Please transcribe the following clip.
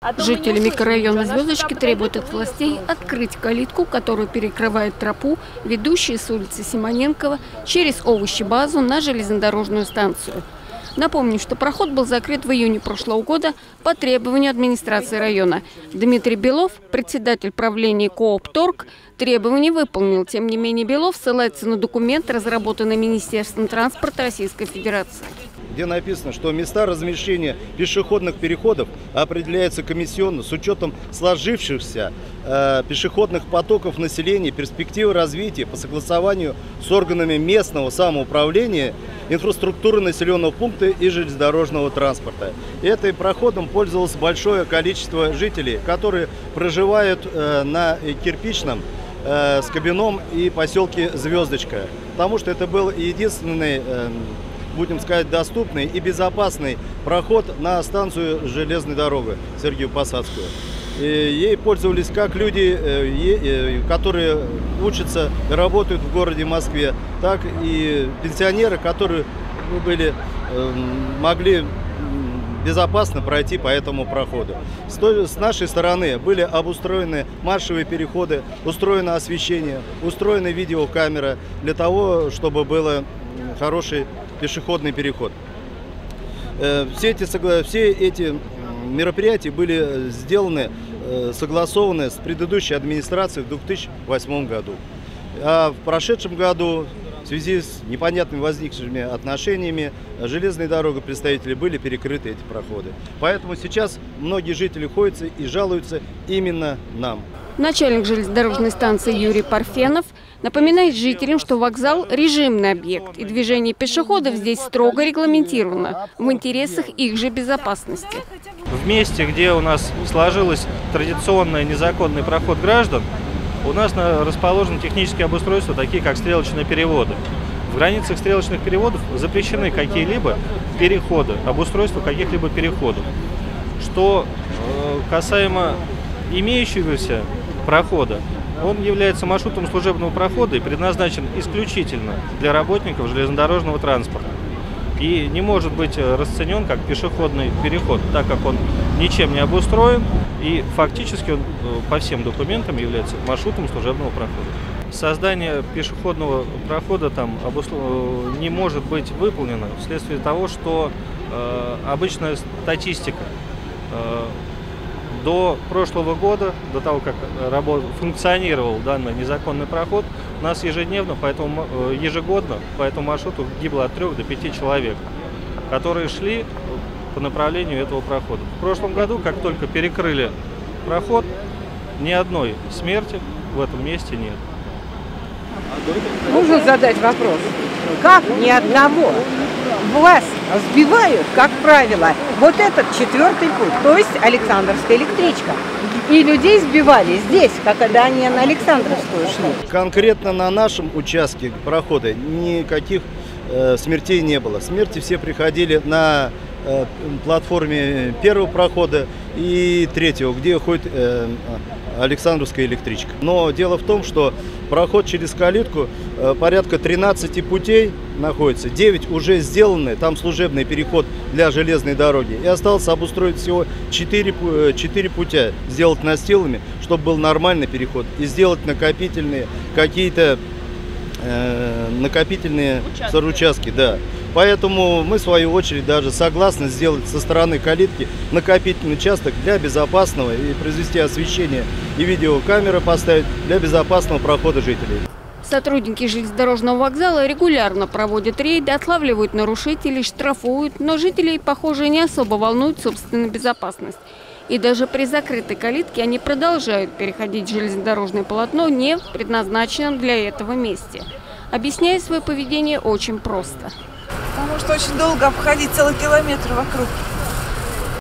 Жители микрорайона Звездочки требуют от властей открыть калитку, которая перекрывает тропу, ведущую с улицы Симоненкова через овощебазу на железнодорожную станцию. Напомню, что проход был закрыт в июне прошлого года по требованию администрации района. Дмитрий Белов, председатель правления КоопТорг, требования выполнил. Тем не менее, Белов ссылается на документ, разработанный Министерством транспорта Российской Федерации, где написано, что места размещения пешеходных переходов определяются комиссионно с учетом сложившихся пешеходных потоков населения, перспективы развития по согласованию с органами местного самоуправления, инфраструктуры населенного пункта и железнодорожного транспорта. Этим проходом пользовалось большое количество жителей, которые проживают на Кирпичном, Скобяном и поселке Звездочка, потому что это был единственный, будем сказать, доступный и безопасный проход на станцию железной дороги Сергиево-Посадскую. Ей пользовались как люди, которые учатся и работают в городе Москве, так и пенсионеры, которые могли безопасно пройти по этому проходу. С нашей стороны были обустроены маршевые переходы, устроено освещение, устроена видеокамера для того, чтобы был хороший пешеходный переход. Все эти мероприятия были сделаны, согласованы с предыдущей администрацией в 2008 году. А в прошедшем году в связи с непонятными возникшими отношениями железной дорогой представители были перекрыты эти проходы. Поэтому сейчас многие жители ходят и жалуются именно нам. Начальник железнодорожной станции Юрий Парфенов напоминает жителям, что вокзал – режимный объект, и движение пешеходов здесь строго регламентировано в интересах их же безопасности. В месте, где у нас сложилось традиционный незаконный проход граждан, у нас расположены технические обустройства, такие как стрелочные переводы. В границах стрелочных переводов запрещены какие-либо переходы, обустройство каких-либо переходов. Что касаемо имеющегося прохода, он является маршрутом служебного прохода и предназначен исключительно для работников железнодорожного транспорта. И не может быть расценен как пешеходный переход, так как он ничем не обустроен и фактически он по всем документам является маршрутом служебного прохода. Создание пешеходного прохода там не может быть выполнено вследствие того, что обычная статистика до прошлого года, до того, как функционировал данный незаконный проход, у нас ежегодно по этому маршруту гибло от 3 до 5 человек, которые шли по направлению этого прохода. В прошлом году, как только перекрыли проход, ни одной смерти в этом месте нет. Можно задать вопрос? Как ни одного? Вас сбивают, как правило, вот этот 4-й путь, то есть Александровская электричка. И людей сбивали здесь, когда они на Александровскую шли. Конкретно на нашем участке прохода никаких смертей не было. Смерти все приходили на платформе 1-го прохода и 3-го, где ходит Александровская электричка. Но дело в том, что проход через калитку порядка 13 путей находится. 9 уже сделаны, там служебный переход для железной дороги. И осталось обустроить всего 4 путя, сделать настилами, чтобы был нормальный переход. И сделать накопительные какие-то накопительные участки, да. Поэтому мы, в свою очередь, даже согласны сделать со стороны калитки накопительный участок для безопасного и произвести освещение и видеокамеры поставить для безопасного прохода жителей. Сотрудники железнодорожного вокзала регулярно проводят рейды, отлавливают нарушителей, штрафуют, но жителей, похоже, не особо волнует собственная безопасность. И даже при закрытой калитке они продолжают переходить железнодорожное полотно не в предназначенном для этого месте. Объясняя свое поведение очень просто. Потому что очень долго обходить целый километр вокруг.